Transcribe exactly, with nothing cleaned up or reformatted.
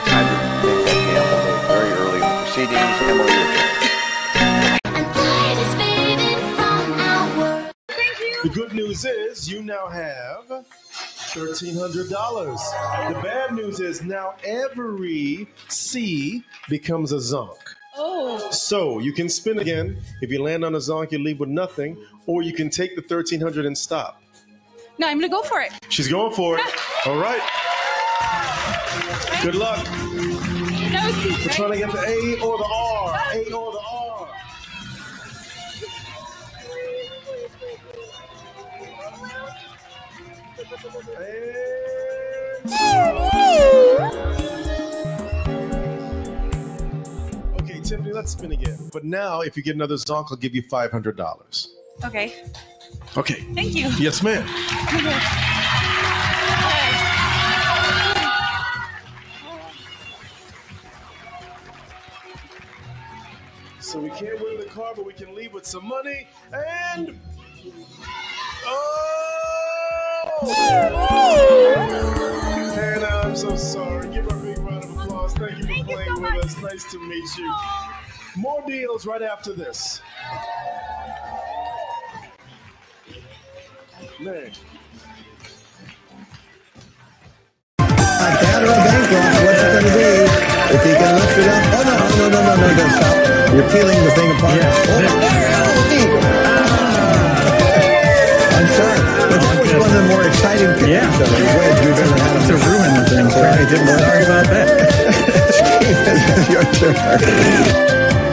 time to make that gamble made very early in the proceedings. Emily, your turn. The good news is you now have thirteen hundred dollars. The bad news is now every C becomes a zonk. Oh. So you can spin again. If you land on a zonk, you leave with nothing, or you can take the thirteen hundred and stop. No, I'm gonna go for it. She's going for it. All right. Good luck. That was easy, We're right? trying to get the A or the R. A or the R. Okay, Tiffany, let's spin again. But now, if you get another zonk, I'll give you five hundred dollars. Okay. Okay. Thank you. Yes, ma'am. So we can't win the car, but we can leave with some money. And... Oh! Hannah, I'm so sorry. Give her a big round of applause. Thank you for Thank playing you so with much. us. Nice to meet you. More deals right after this. Man. A counter a bankrupt, what's it going to be? If he can lift it up. Oh, no, no, no, no, no, no, don't stop. You're peeling the thing apart. Yeah. Oh, ah. I'm sorry. But that was one of the more exciting pictures Yeah. of the wedge we've ever had. To ruin the thing. Sorry, it didn't work. Sorry about that. Steve, your turn.